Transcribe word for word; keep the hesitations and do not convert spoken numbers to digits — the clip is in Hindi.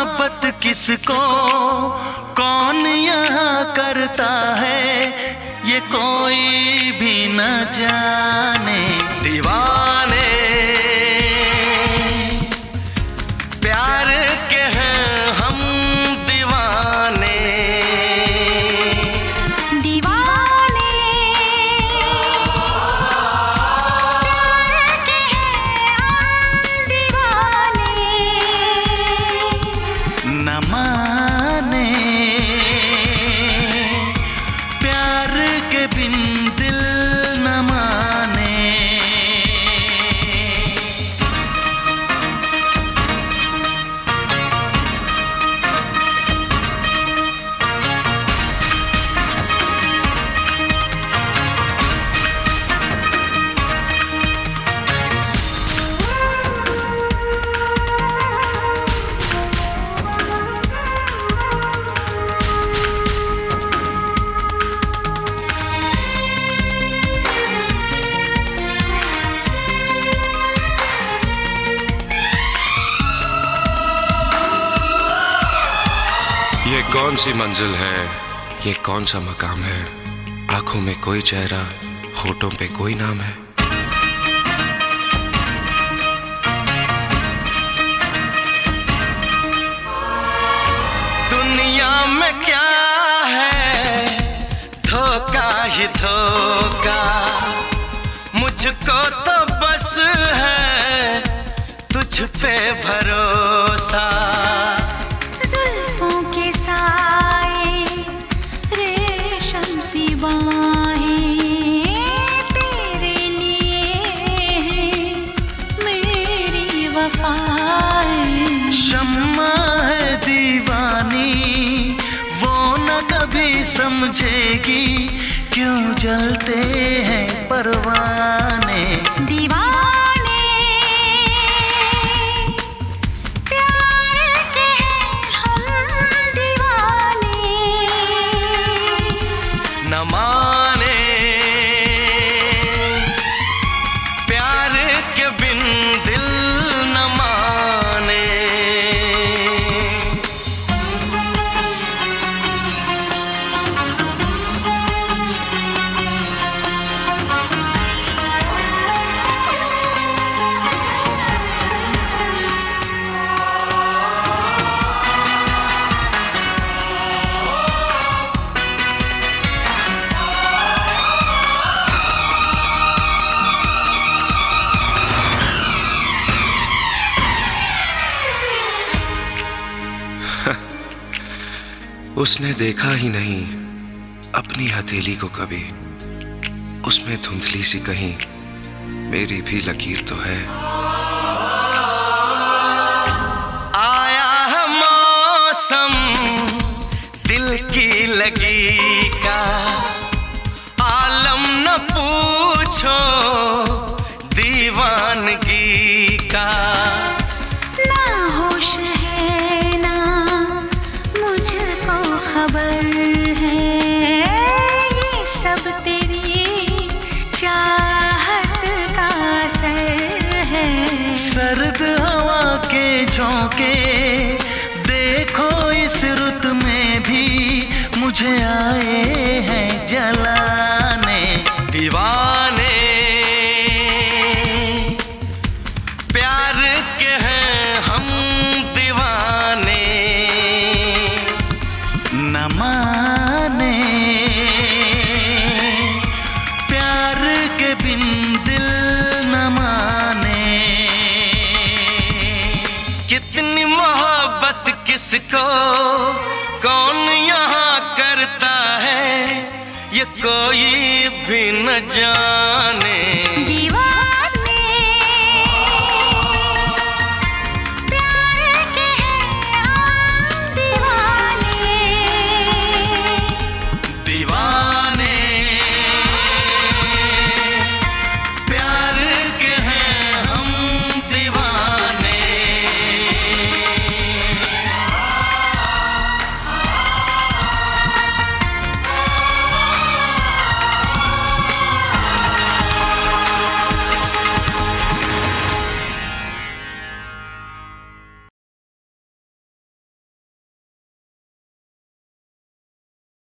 मोहब्बत किसको कौन यहाँ करता है, ये कोई भी न जाने। दीवाने प्यार के हैं हम दीवाने, दीवाने प्यार के हैं हम दीवाने। न माने प्यार के बिन दिल न माने। ये कौन सी मंजिल है, ये कौन सा मकाम है, आंखों में कोई चेहरा, होठों पे कोई नाम है। दुनिया में क्या है, धोखा ही धोखा, मुझको तो बस है तुझ पे भरोसा। जुल्फों के साए रेशम सी बाहें तेरे लिए हैं मेरी वफाएं। शम्मा है दीवानी वो न कभी समझेगी, क्यों जलते हैं परवाने। दीवाने प्यार के हैं हम दीवाने। न माने प्यार के बिन दिल न माने। उसने देखा ही नहीं अपनी हथेली को कभी, उसमें धुंधली सी कहीं मेरी भी लकीर तो है। आया है मौसम दिल की लगी का, आलम न पूछो दीवानगी का। ना होश है ना मुझको खबर है, ये सब तेरी चाहत का असर है। सर्द हवा के झोंके देखो इस रुत में भी मुझे आए हैं जलाने। दीवाने प्यार के हैं हम दीवाने, न माने प्यार के बिन दिल न माने। कितनी मोहब्बत किसको कौन यहाँ करता है, ये कोई भी न जाने।